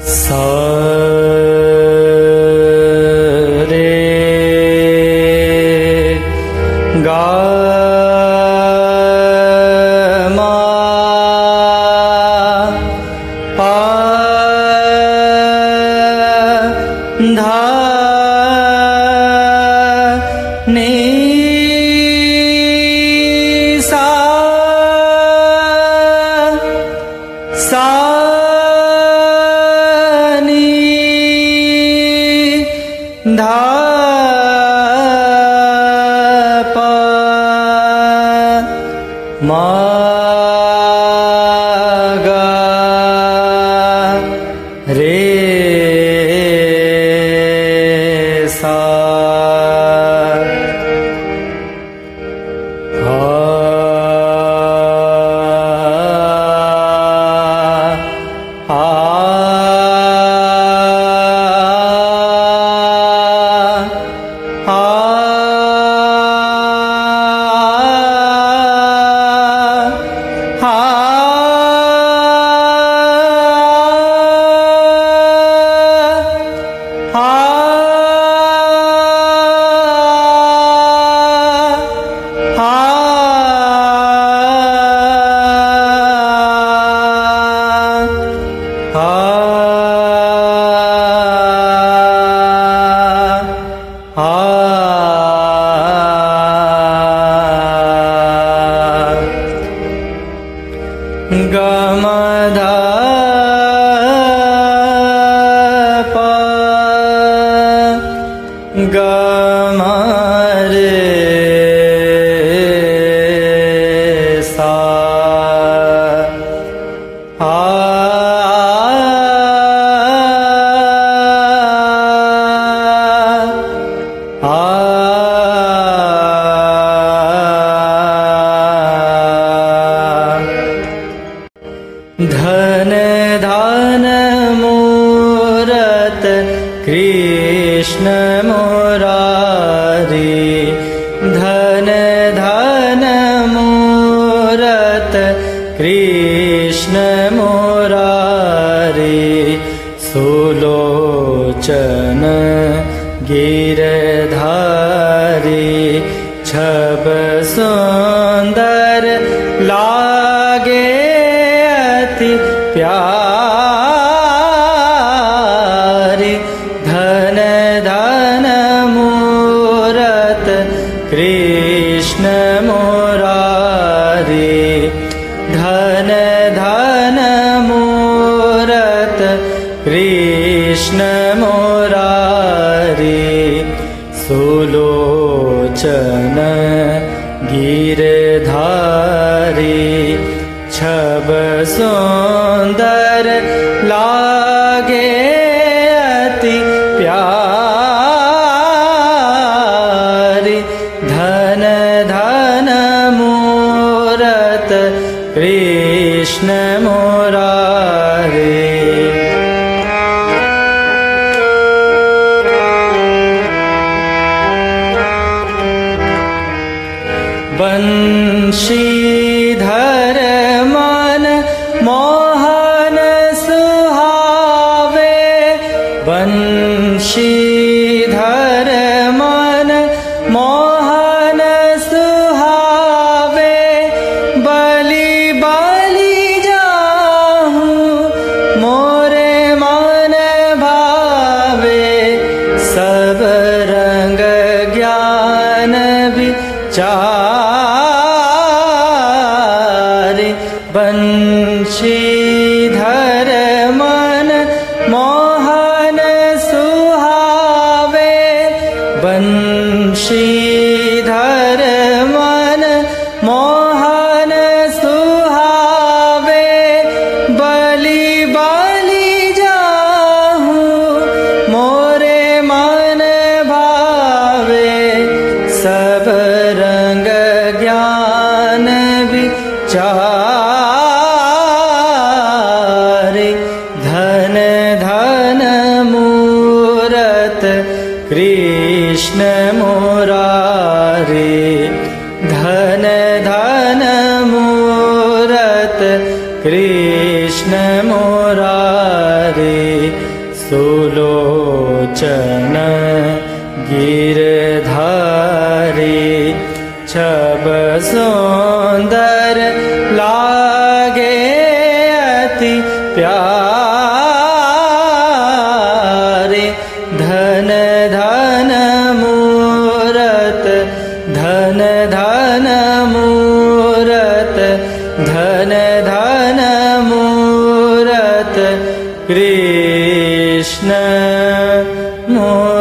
सा रे गा मा पा धा नी सा सा धा पा मा गा रे सा धन धन मूरत कृष्ण मुरारी धन धन मूरत कृष्ण मुरारी सुलोचन गिरधारी छब सुंदर लागे प्यारी धन धन मूरत कृष्ण मुरारी धन धन मूरत कृष्ण मुरारी सुलोचन गिरधारी छब सुंदर लागे अति प्यारी धन धन मूरत कृष्ण मुरारी बंशीधर मन मोहन सुहावे बंशीधर मन मोहन सुहावे बलि बलि जाहूं मोरे मन भावे सब रंग ज्ञान विचार बंशीधर मन मोहन सुहावे बंशीधर मन मोहन सुहावे बलि बलि जाहूं मोरे मन भावे सब रंग ज्ञान विचार धन धन मूरत कृष्ण मुरारी धन धन मूरत कृष्ण मुरारी सुलोचन गिरधारी छब सुंदर लागे अति प्यारे। धन धन मूरत धन धन मूरत धन धन मूरत कृष्ण।